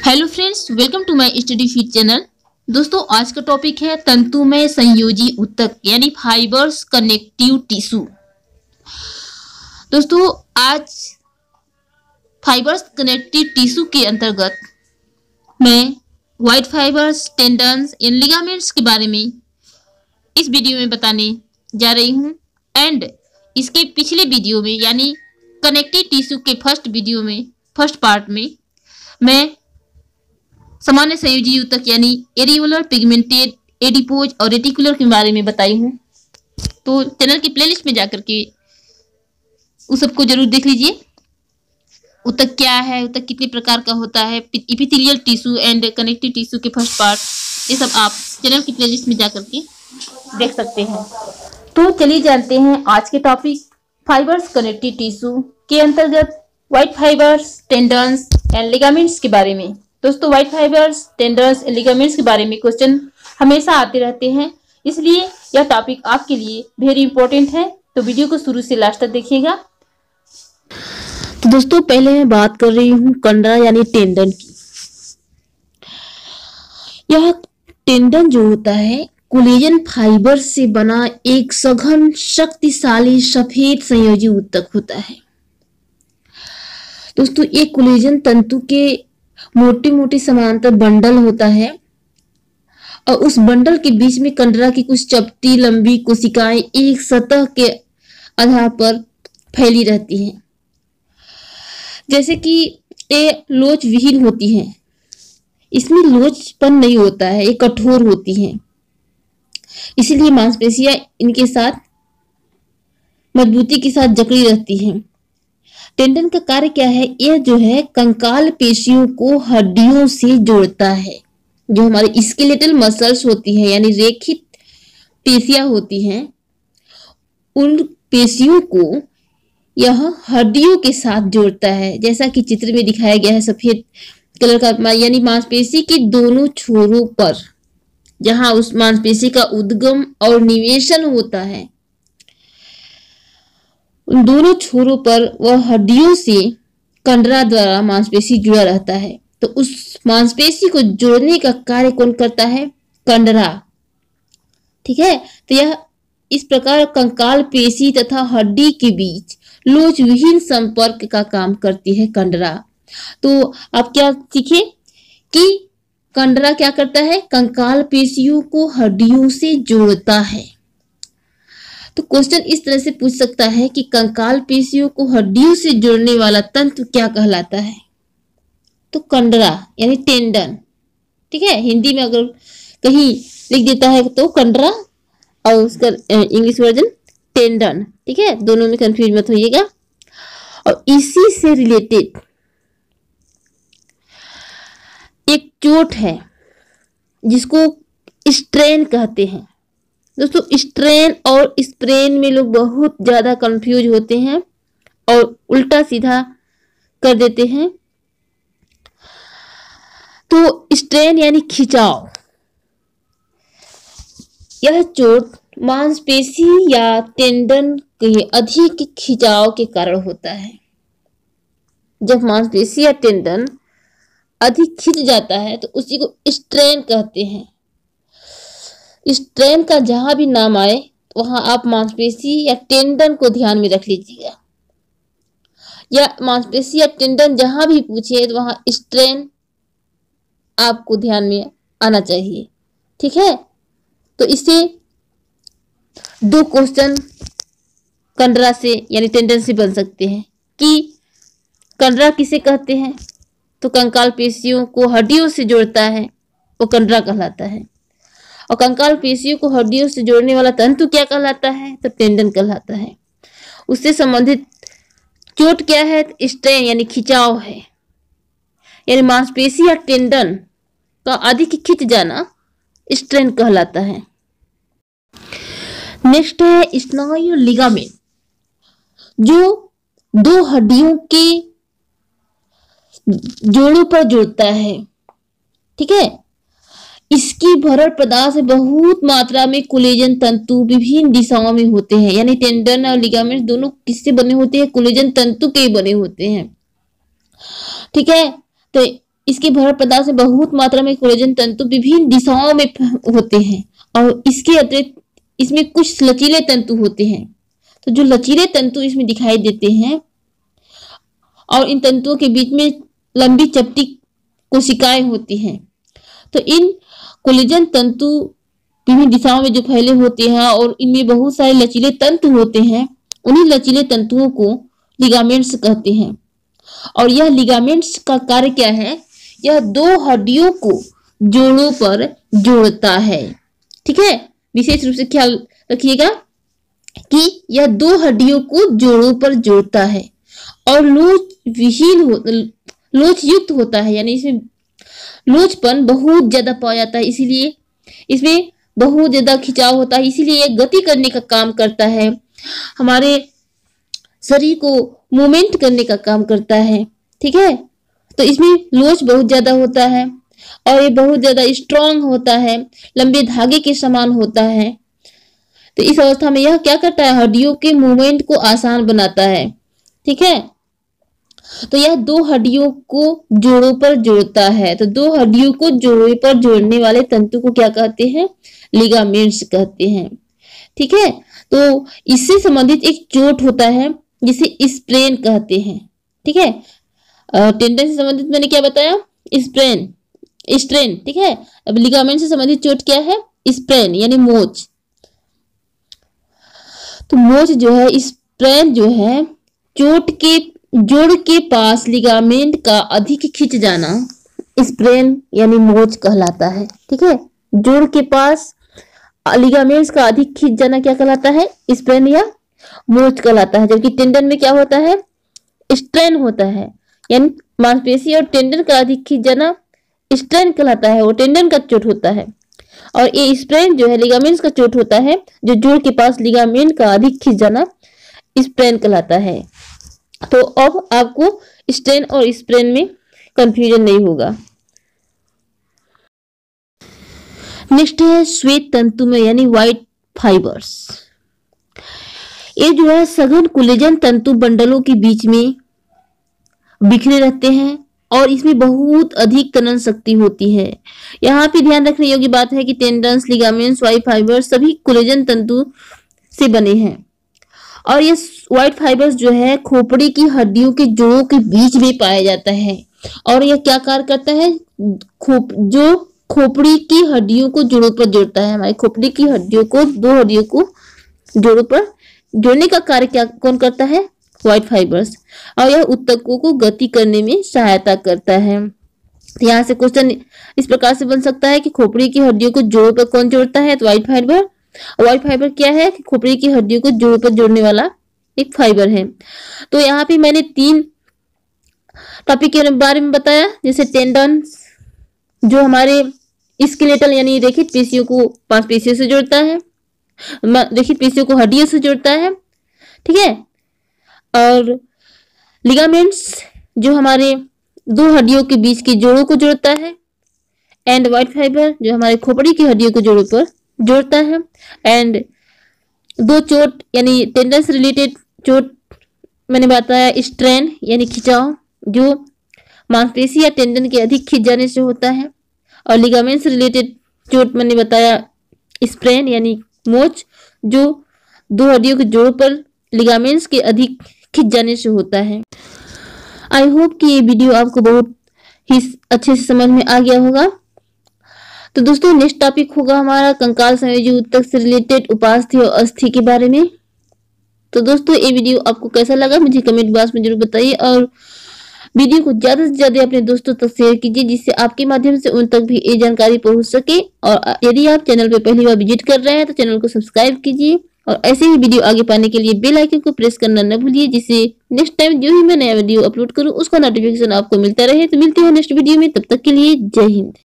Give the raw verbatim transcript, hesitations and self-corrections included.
Hello friends, welcome to my study feed channel. दोस्तों, आज का टॉपिक है तंतुमय संयोजी ऊतक यानी फाइबर्स कनेक्टिव टिश्यू। दोस्तों, आज फाइबर्स कनेक्टिव टिश्यू के अंतर्गत मैं white fibres, tendons and ligaments के बारे में इस वीडियो में बताने जा रही हूं। एंड इसके पिछले वीडियो में यानी कनेक्टिव टिश्यू के फर्स्ट वीडियो में फर्स्ट पार्ट में मैं सामान्य संयोजी ऊतक यानी एरियोलर, पिगमेंटेड, एडिपोज और रेटिकुलर के बारे में बताई हूँ। तो चैनल की प्लेलिस्ट में जाकर के उस सबको जरूर देख लीजिए। ऊतक क्या है, ऊतक कितने प्रकार का होता है, epithelial tissue and connective tissue के फर्स्ट पार्ट, ये सब आप चैनल की प्लेलिस्ट में जाकर के देख सकते हैं। तो चलिए जानते हैं आज के टॉपिक फाइबर्स कनेक्टिव टिश्यू के अंतर्गत white fibres, tendons and ligaments के बारे में। दोस्तों, white fibres, tendons and ligaments के बारे में क्वेश्चन हमेशा आते रहते हैं, इसलिए यह टॉपिक आपके लिए वेरी इंपॉर्टेंट है। तो वीडियो को शुरू से लास्ट तक देखिएगा। तो दोस्तों, पहले मैं बात कर रही हूँ कंडरा यानी टेंडन की। यह टेंडन जो होता है कोलेजन फाइबर से बना एक सघन शक्तिशाली सफेद संयोजी ऊतक होता है। दोस्तों, एक कोलेजन तंतु के मोटी मोटी समांतर बंडल होता है और उस बंडल के बीच में कंडरा की कुछ चपटी लंबी कोशिकाएं एक सतह के आधार पर फैली रहती हैं। जैसे कि ये लोच विहीन होती हैं, इसमें लोचपन नहीं होता है, ये कठोर होती हैं, इसीलिए मांसपेशियां इनके साथ मजबूती के साथ जकड़ी रहती हैं। टेंडन का कार्य क्या है? यह जो है कंकाल पेशियों को हड्डियों से जोड़ता है। जो हमारे स्केलेटल मसल्स होती है यानी रेखित पेशियां होती हैं, उन पेशियों को यह हड्डियों के साथ जोड़ता है। जैसा कि चित्र में दिखाया गया है सफेद कलर का, यानी मांसपेशी के दोनों छोरों पर जहां उस मांसपेशी का उद्गम और निवेशन होता है, उन दोनों छोरों पर वह हड्डियों से कंडरा द्वारा मांसपेशी जुड़ा रहता है। तो उस मांसपेशी को जोड़ने का कार्य कौन करता है? कंडरा। ठीक है, तो यह इस प्रकार कंकाल पेशी तथा हड्डी के बीच लोच विहीन संपर्क का काम करती है कंडरा। तो आप क्या सीखे कि कंडरा क्या करता है? कंकाल पेशियों को हड्डियों से जोड़ता है। तो क्वेश्चन इस तरह से पूछ सकता है कि कंकाल पेशियों को हड्डियों से जोड़ने वाला तंतु क्या कहलाता है? तो कंडरा यानी टेंडन। ठीक है, हिंदी में अगर कहीं लिख देता है तो कंडरा और उसका इंग्लिश वर्जन टेंडन। ठीक है, दोनों में कंफ्यूज मत होइएगा। और इसी से रिलेटेड एक चोट है जिसको स्ट्रेन कहते हैं। दोस्तों, स्ट्रेन और स्प्रेन में लोग बहुत ज्यादा कंफ्यूज होते हैं और उल्टा सीधा कर देते हैं। तो स्ट्रेन यानी खिंचाव, यह चोट मांसपेशी या टेंडन के अधिक खिंचाव के कारण होता है। जब मांसपेशी या टेंडन अधिक खिंच जाता है तो उसी को स्ट्रेन कहते हैं। स्ट्रेन का जहां भी नाम आए तो वहां आप मांसपेशी या टेंडन को ध्यान में रख लीजिएगा, या मांसपेशी या टेंडन जहां भी पूछे तो वहां स्ट्रेन आपको ध्यान में आना चाहिए। ठीक है, तो इससे दो क्वेश्चन कंडरा से यानी टेंडन से बन सकते हैं कि कंडरा किसे कहते हैं? तो कंकाल पेशियों को हड्डियों से जोड़ता है, वो कंडरा कहलाता है। और कंकाल पेशियों को हड्डियों से जोड़ने वाला तंतु क्या कहलाता है? तो टेंडन कहलाता है। उससे संबंधित चोट क्या है? स्ट्रेन यानी खिंचाव है, यानी मांसपेशी या टेंडन का अधिक खिंच जाना स्ट्रेन कहलाता है। नेक्स्ट है स्नायु लिगामेंट, जो दो हड्डियों के जोड़ों पर जोड़ता है। ठीक है, इसकी भरण पदार्थ से बहुत मात्रा में कोलेजन तंतु विभिन्न दिशाओं में होते हैं। यानी टेंडन और लिगामेंट दोनों किससे बने होते हैं? कोलेजन तंतु के बने होते हैं। ठीक है, तो इसके भरण पदार्थ में बहुत मात्रा में कोलेजन तंतु विभिन्न दिशाओं में होते हैं और इसके अतिरिक्त इसमें कुछ लचीले तंतु होते हैं। तो जो लचीले तंतु इसमें दिखाई देते हैं और इन तंतुओं के बीच में लंबी चपटी कोशिकाएं होती हैं। तो इन कोलेजन तंतु विभिन्न दिशाओं में जो फैले होते हैं और इनमें बहुत सारे लचीले तंतु होते हैं, उन्हीं लचीले तंतुओं को लिगामेंट्स कहते हैं। और यह लिगामेंट्स का कार्य क्या है? यह दो हड्डियों को जोड़ों पर जोड़ता है। ठीक है, विशेष रूप से ख्याल रखिएगा कि यह दो हड्डियों को जोड़ों पर जोड़ता है और लोच विहीन हो लोच युक्त होता है, यानी इसमें लोचपन बहुत ज्यादा पाया जाता है, इसीलिए इसमें बहुत ज्यादा खिंचाव होता है, इसीलिए यह गति करने का काम करता है, हमारे शरीर को मूवमेंट करने का काम करता है। ठीक है, तो इसमें लोच बहुत ज्यादा होता है और ये बहुत ज्यादा स्ट्रांग होता है, लंबे धागे के समान होता है। तो इस अवस्था में यह क्या करता है? हड्डियों के मूवमेंट को आसान बनाता है। ठीक है, तो यह दो हड्डियों को जोड़ों पर जोड़ता है। तो दो हड्डियों को जोड़ों पर जोड़ने वाले तंतु को क्या कहते हैं? लिगामेंट्स कहते हैं। ठीक है, तो इससे संबंधित एक चोट होता है जिसे स्प्रेन कहते हैं। ठीक है, टेंडन से संबंधित मैंने क्या बताया? Sprain, strain. ठीक है, अब लिगामेंट से संबंधित चोट क्या है? स्प्रेन यानी मोच। तो मोच जो है, स्प्रेन जो है, चोट के जोड़ के पास लिगामेंट का अधिक खिंच जाना स्प्रेन यानी मोच कहलाता है। ठीक है, जोड़ के पास लिगामेंट्स का अधिक खिंच जाना क्या कहलाता है? स्प्रेन या मोच कहलाता है। जबकि टेंडन में क्या होता है? स्ट्रेन होता है, यानी मांसपेशी और टेंडन का अधिक खिंच जाना स्ट्रेन कहलाता है, वो टेंडन का चोट होता है। और ये स्प्रेन जो है लिगामेंट्स का चोट होता है, जो जोड़ के पास लिगामेंट का अधिक खिंच जाना स्प्रेन कहलाता है। तो अब आपको स्ट्रेन और स्प्रेन में कंफ्यूजन नहीं होगा। नेक्स्ट है श्वेत तंतु में यानी व्हाइट फाइबर्स। ये जो है सघन कोलेजन तंतु बंडलों के बीच में बिखरे रहते हैं और इसमें बहुत अधिक तनन शक्ति होती है। यहाँ पे ध्यान रखने योग्य बात है कि टेंडन्स, लिगामेंट्स, व्हाइट फाइबर्स सभी कोलेजन तंतु से बने हैं और ये व्हाइट फाइबर्स जो है खोपड़ी की हड्डियों के जोड़ों के बीच में पाया जाता है। और यह क्या कार्य करता है? खोप जो खोपड़ी की हड्डियों को जोड़ों पर जोड़ता है। हमारी खोपड़ी की हड्डियों को, दो हड्डियों को जोड़ों पर जोड़ने का कार्य क्या कौन करता है? White fibres. और यह ऊतकों को गति करने में सहायता करता है। तो यहाँ से क्वेश्चन इस प्रकार से बन सकता है कि खोपड़ी की हड्डियों को जोड़ों पर कौन जोड़ता है? तो व्हाइट फाइबर। व्हाइट फाइबर क्या है? कि खोपड़ी की हड्डियों को जोड़ों पर जोड़ने वाला एक फाइबर है। तो यहाँ पे मैंने तीन टॉपिक के बारे में बताया, जैसे टेंडन्स जो हमारे स्केलेटल यानी रेखित पेशियों को मांसपेशियों से जोड़ता है, रेखित पेशियों को हड्डियों से जोड़ता है। ठीक है, और लिगामेंट्स जो हमारे दो हड्डियों के बीच के जोड़ों को जोड़ता है, एंड व्हाइट फाइबर जो हमारे खोपड़ी की हड्डियों को जोड़ों पर जोड़ता है। एंड दो चोट यानी टेंडन से रिलेटेड चोट मैंने बताया स्ट्रेन यानी खिंचाव, जो मांसपेशी या टेंडन के अधिक खिंच जाने से होता है। और लिगामेंट से रिलेटेड चोट मैंने बताया स्प्रेन यानी मोच, जो दो हड्डियों के जोड़ों पर लिगामेंट्स के अधिक खिंच जाने से होता है। आई होप कि ये वीडियो आपको बहुत ही अच्छे से समझ में आ गया होगा। तो दोस्तों नेक्स्ट टॉपिक होगा हमारा कंकाल संयोजी ऊतक से रिलेटेड उपास्थि और अस्थि के बारे में। तो दोस्तों ये वीडियो आपको कैसा लगा मुझे कमेंट बॉक्स में जरूर बताइए और वीडियो को ज्यादा से ज्यादा अपने दोस्तों तक शेयर कीजिए, जिससे आपके माध्यम से उन तक भी ये जानकारी पहुंच सके। और यदि आप चैनल पर पहली बार विजिट कर रहे हैं तो चैनल को सब्सक्राइब कीजिए और ऐसे ही वीडियो आगे पाने के लिए बेल आइकन को प्रेस करना न भूलिए, जिससे नेक्स्ट टाइम जो ही मैं नया वीडियो अपलोड करूं उसका नोटिफिकेशन आपको मिलता रहे। तो मिलते हैं नेक्स्ट वीडियो में, तब तक के लिए जय हिंद।